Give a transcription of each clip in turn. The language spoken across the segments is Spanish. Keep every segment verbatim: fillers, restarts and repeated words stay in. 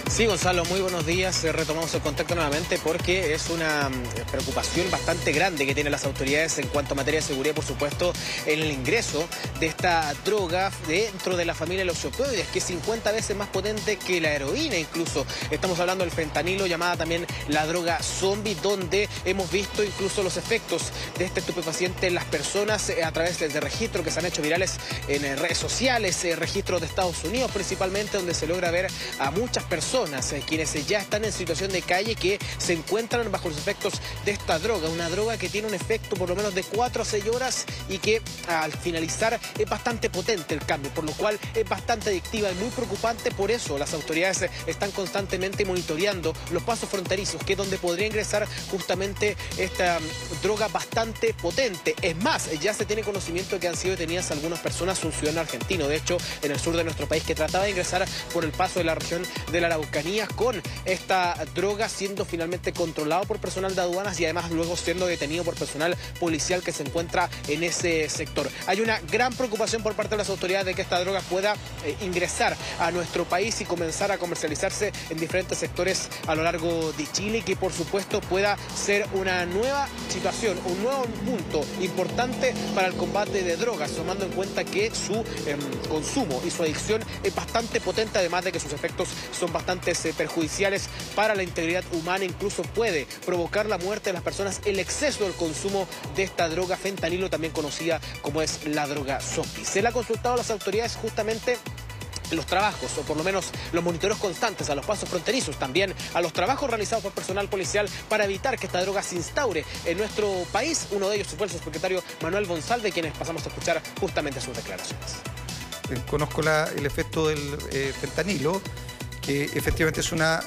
Sí, Gonzalo, muy buenos días. Retomamos el contacto nuevamente porque es una preocupación bastante grande que tienen las autoridades en cuanto a materia de seguridad, por supuesto, en el ingreso de esta droga dentro de la familia de los opioides, que es cincuenta veces más potente que la heroína incluso. Estamos hablando del fentanilo, llamada también la droga zombie, donde hemos visto incluso los efectos de este estupefaciente en las personas a través de registros que se han hecho virales en redes sociales, registros de Estados Unidos principalmente, donde se logra ver a muchas personas quienes ya están en situación de calle que se encuentran bajo los efectos de esta droga, una droga que tiene un efecto por lo menos de cuatro a seis horas y que al finalizar es bastante potente el cambio, por lo cual es bastante adictiva y muy preocupante. Por eso las autoridades están constantemente monitoreando los pasos fronterizos, que es donde podría ingresar justamente esta droga bastante potente. Es más, ya se tiene conocimiento de que han sido detenidas algunas personas, un ciudadano argentino, de hecho, en el sur de nuestro país, que trataba de ingresar por el paso de la región de la Araucanía con esta droga, siendo finalmente controlado por personal de aduanas y además luego siendo detenido por personal policial que se encuentra en ese sector. Hay una gran preocupación por parte de las autoridades de que esta droga pueda eh, ingresar a nuestro país y comenzar a comercializarse en diferentes sectores a lo largo de Chile, y que por supuesto pueda ser una nueva situación, un nuevo punto importante para el combate de drogas, tomando en cuenta que su eh, consumo y su adicción es bastante potente, además de que sus efectos son bastante perjudiciales para la integridad humana. Incluso puede provocar la muerte de las personas el exceso del consumo de esta droga fentanilo, también conocida como es la droga zombie. Se le ha consultado a las autoridades justamente los trabajos, o por lo menos los monitoreos constantes a los pasos fronterizos, también a los trabajos realizados por personal policial para evitar que esta droga se instaure en nuestro país. Uno de ellos fue el subsecretario Manuel Bonsalve, quienes pasamos a escuchar justamente sus declaraciones. Conozco la, el efecto del eh, fentanilo, que efectivamente es una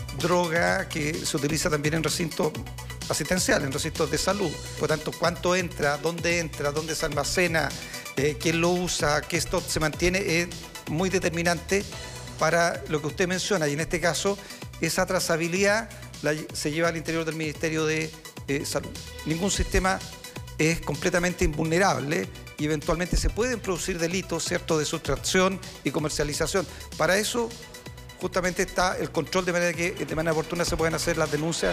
droga que se utiliza también en recintos asistenciales, en recintos de salud. Por tanto, cuánto entra, dónde entra, dónde se almacena, eh, quién lo usa, qué stock se mantiene, es muy determinante para lo que usted menciona. Y en este caso, esa trazabilidad la, se lleva al interior del Ministerio de eh, Salud. Ningún sistema es completamente invulnerable y eventualmente se pueden producir delitos, ¿cierto?, de sustracción y comercialización. Para eso justamente está el control, de manera que de manera oportuna se pueden hacer las denuncias.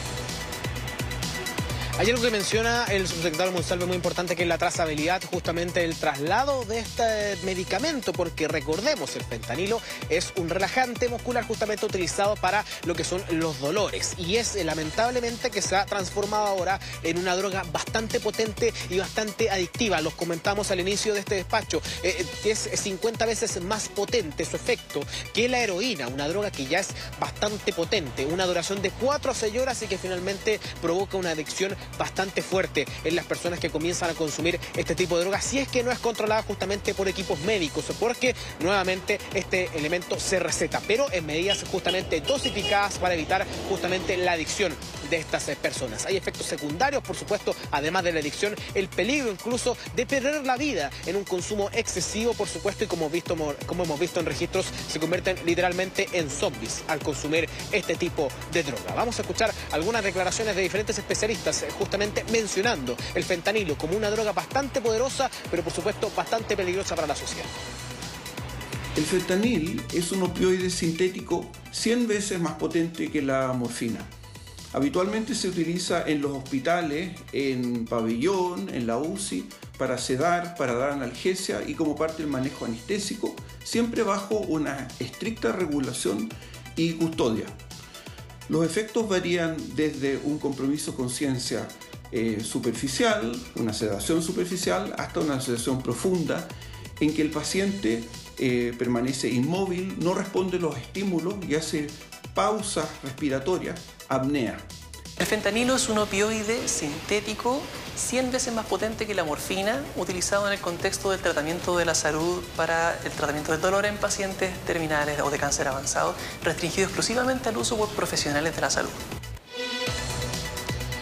Hay algo que menciona el subsecretario Monsalve muy importante, que es la trazabilidad, justamente el traslado de este medicamento, porque recordemos, el fentanilo es un relajante muscular justamente utilizado para lo que son los dolores, y es lamentablemente que se ha transformado ahora en una droga bastante potente y bastante adictiva. Los comentamos al inicio de este despacho, eh, que es cincuenta veces más potente su efecto que la heroína, una droga que ya es bastante potente, una duración de cuatro a seis horas y que finalmente provoca una adicción bastante fuerte en las personas que comienzan a consumir este tipo de drogas, si es que no es controlada justamente por equipos médicos, porque nuevamente este elemento se receta, pero en medidas justamente dosificadas para evitar justamente la adicción de estas personas. Hay efectos secundarios, por supuesto, además de la adicción, el peligro incluso de perder la vida en un consumo excesivo, por supuesto, y como, visto, como hemos visto en registros, se convierten literalmente en zombies al consumir este tipo de droga. Vamos a escuchar algunas declaraciones de diferentes especialistas justamente mencionando el fentanilo como una droga bastante poderosa, pero por supuesto bastante peligrosa para la sociedad. El fentanil es un opioide sintético cien veces más potente que la morfina. Habitualmente se utiliza en los hospitales, en pabellón, en la U C I, para sedar, para dar analgesia y como parte del manejo anestésico, siempre bajo una estricta regulación y custodia. Los efectos varían desde un compromiso con conciencia eh, superficial, una sedación superficial, hasta una sedación profunda, en que el paciente eh, permanece inmóvil, no responde a los estímulos y hace pausas respiratorias, apnea. El fentanilo es un opioide sintético cien veces más potente que la morfina, utilizado en el contexto del tratamiento de la salud para el tratamiento del dolor en pacientes terminales o de cáncer avanzado, restringido exclusivamente al uso por profesionales de la salud.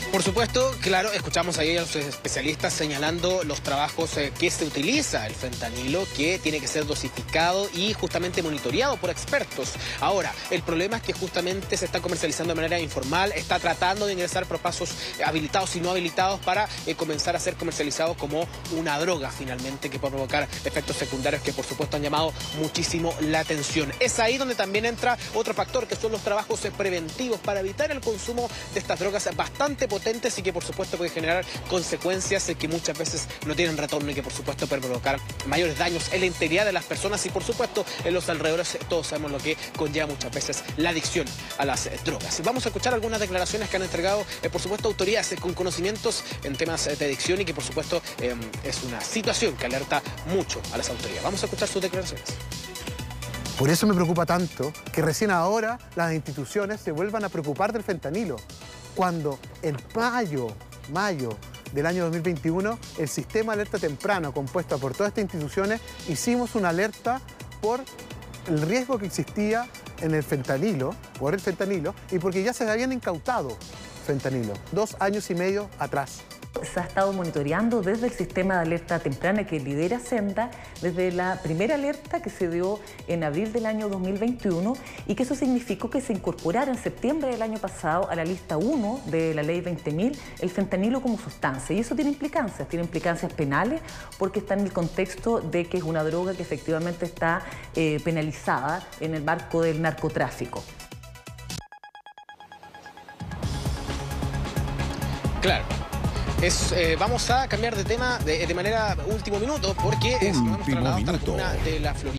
Por supuesto, claro, escuchamos ahí a los especialistas señalando los trabajos eh, que se utiliza el fentanilo, que tiene que ser dosificado y justamente monitoreado por expertos. Ahora, el problema es que justamente se está comercializando de manera informal, está tratando de ingresar por pasos habilitados y no habilitados para eh, comenzar a ser comercializados como una droga finalmente que puede provocar efectos secundarios que por supuesto han llamado muchísimo la atención. Es ahí donde también entra otro factor que son los trabajos eh, preventivos para evitar el consumo de estas drogas bastante potentes y que por supuesto puede generar consecuencias que muchas veces no tienen retorno y que por supuesto pueden provocar mayores daños en la integridad de las personas y por supuesto en los alrededores. Todos sabemos lo que conlleva muchas veces la adicción a las eh, drogas. Vamos a escuchar algunas declaraciones que han entregado eh, por supuesto autoridades eh, con conocimientos en temas eh, de adicción y que por supuesto eh, es una situación que alerta mucho a las autoridades. Vamos a escuchar sus declaraciones. Por eso me preocupa tanto que recién ahora las instituciones se vuelvan a preocupar del fentanilo, cuando en mayo, mayo del año dos mil veintiuno, el sistema de alerta temprano, compuesto por todas estas instituciones, hicimos una alerta por el riesgo que existía en el fentanilo, por el fentanilo, y porque ya se habían incautado fentanilo, dos años y medio atrás. Se ha estado monitoreando desde el sistema de alerta temprana que lidera Senda, desde la primera alerta que se dio en abril del año dos mil veintiuno y que eso significó que se incorporara en septiembre del año pasado a la lista uno de la ley veinte mil el fentanilo como sustancia. Y eso tiene implicancias, tiene implicancias penales porque está en el contexto de que es una droga que efectivamente está eh, penalizada en el marco del narcotráfico. Claro. Es, eh, vamos a cambiar de tema de, de manera último minuto porque es, Último vamos a minuto. la de la Florida.